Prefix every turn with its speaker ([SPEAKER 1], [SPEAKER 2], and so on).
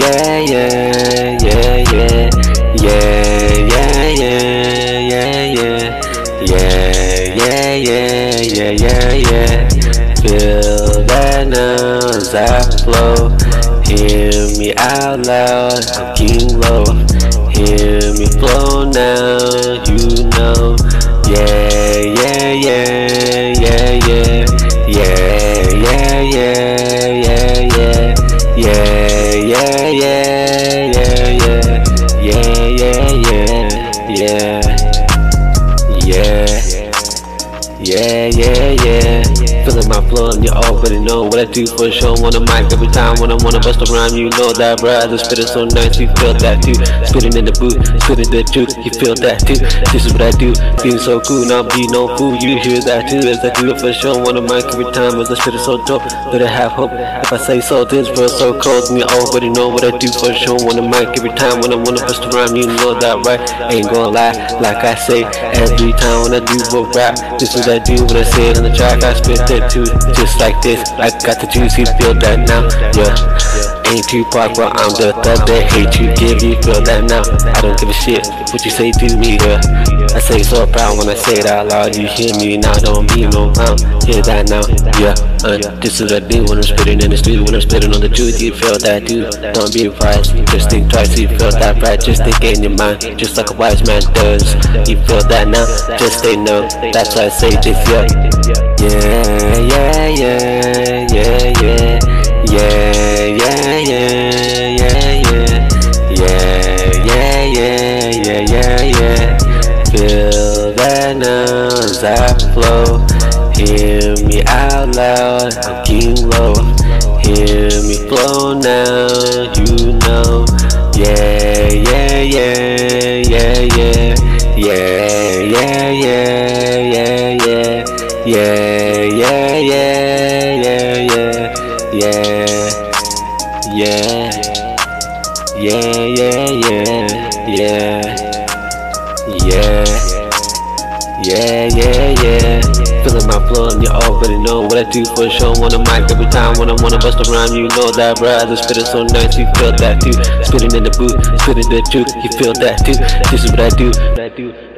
[SPEAKER 1] yeah, yeah, yeah, yeah, yeah, yeah, yeah, yeah, yeah, yeah, yeah, yeah, yeah. Feel that now as I flow. Hear me out loud, I'm King Lowf. Hear me flow now, you know. Yeah, yeah, yeah, yeah, yeah, yeah, yeah, yeah, yeah, yeah, yeah, yeah, yeah, yeah, yeah, yeah, yeah, yeah, yeah. Feeling my flow and you already know what I do for a show on the mic. Every time when I wanna bust a rhyme, you know that, bruh. I just spit it so nice, you feel that too. Spitting in the booth, spitting the truth, you feel that too. This is what I do, feeling so cool, not be no fool. You hear that too, as I do it for a show on the mic. Every time as I spit it so dope, that I have hope. If I say so, this verse so cold, and you already know what I do for a show on the mic. Every time when I wanna bust a rhyme, you know that, right? Ain't gonna lie, like I say, every time when I do a rap, this is what I do when I say it on the track. I spit that too, just like this. I got the juice, you feel that now, yeah. Ain't Tupac, but I'm the thug that hate you, give you feel that now. I don't give a shit what you say to me, yeah. I say so proud when I say it out loud. You hear me now, don't be no pound. Hear that now, yeah. This is what I do when I'm spitting in the studio. When I'm spitting on the truth, you feel that too. Don't be surprised, just think twice. You feel that right, just think in your mind, just like a wise man does. You feel that now, just stay no. That's why I say this, yeah. Yeah, yeah, yeah, yeah, yeah, yeah, yeah, yeah, yeah, yeah, yeah, yeah, yeah, yeah. Feel that now as I flow. Hear me out loud, I'm King Lowf. Hear me flow now, you know. Yeah, yeah, yeah, yeah, yeah, yeah, yeah, yeah, yeah, yeah, yeah, yeah, yeah, yeah, yeah, yeah, yeah, yeah, yeah. Feeling my flow and you already know what I do for a show on the mic. Every time when I wanna bust a rhyme, you know that, bruh. I just spit it so nice, you feel that too. Spitting in the booth, spitting the truth, you feel that too. This is what I do.